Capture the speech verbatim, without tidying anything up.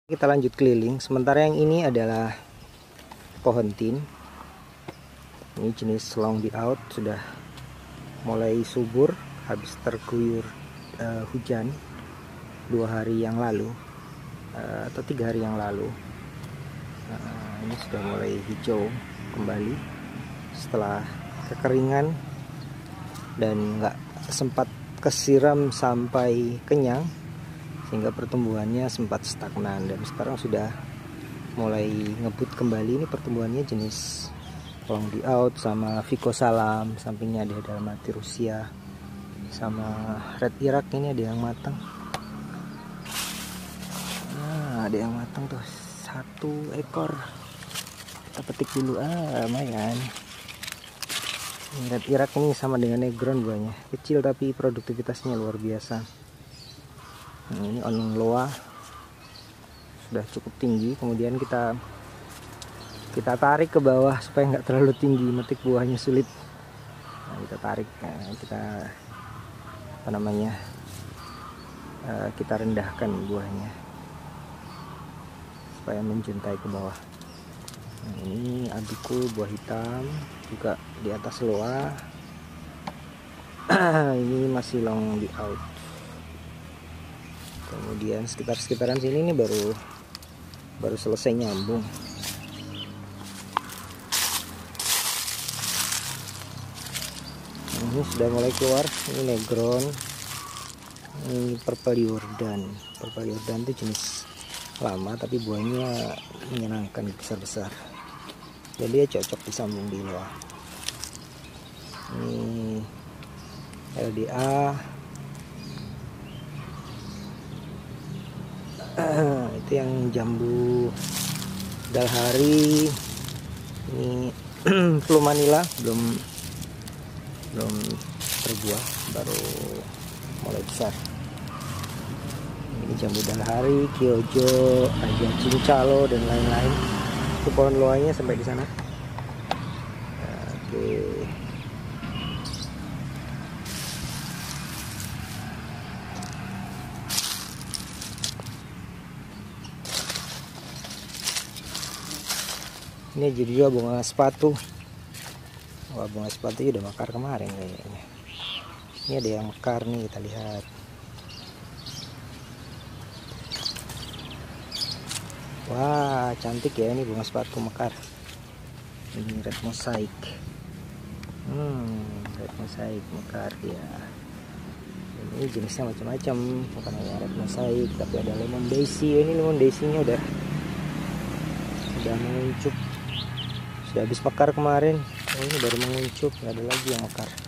Kita lanjut keliling. Sementara yang ini adalah pohon tin. Ini jenis long di out, sudah mulai subur habis terguyur uh, hujan dua hari yang lalu uh, atau tiga hari yang lalu. Uh, ini sudah mulai hijau kembali setelah kekeringan dan nggak sempat kesiram sampai kenyang, sehingga pertumbuhannya sempat stagnan, dan sekarang sudah mulai ngebut kembali. Ini pertumbuhannya jenis long di out sama Vico Salam, sampingnya ada Dalmati Rusia sama Red Iraq. Ini ada yang matang. Nah, ada yang matang tuh, satu ekor. Kita petik dulu. Ah, lumayan. Red Iraq ini sama dengan Negron buahnya, kecil tapi produktivitasnya luar biasa. Nah, ini on loa sudah cukup tinggi, kemudian kita kita tarik ke bawah supaya nggak terlalu tinggi, metik buahnya sulit. Nah, kita tarik, nah, kita apa namanya uh, kita rendahkan buahnya supaya menjuntai ke bawah. Nah, ini abiku buah hitam juga di atas loa. Ini masih long di out. Kemudian sekitar-sekitaran sini ini baru baru selesai nyambung. Ini sudah mulai keluar. Ini Negron, ini Purple Jordan. Purple Jordan itu jenis lama tapi buahnya menyenangkan, besar-besar, jadi dia cocok disambung di loa. Ini L D A. Uh, itu yang jambu dalhari. Ini flu Manila belum belum terbuah, baru mulai besar. Ini jambu dalhari, kiojo, aja cincalo dan lain-lain. Itu pohon loanya sampai di sana. Oke. Okay. Ini jadi juga bunga sepatu. Wah, bunga sepatu udah mekar kemarin kayaknya. Ini ada yang mekar nih, kita lihat. Wah, cantik ya ini bunga sepatu mekar. Ini red mosaic. Hmm, red mosaic mekar ya. Ini jenisnya macam-macam, bukan hanya red mosaic, tapi ada lemon daisy. Ini lemon daisy-nya udah udah menguncup. Sudah habis mekar kemarin. Oh, ini baru menguncup, nggak ada lagi yang mekar.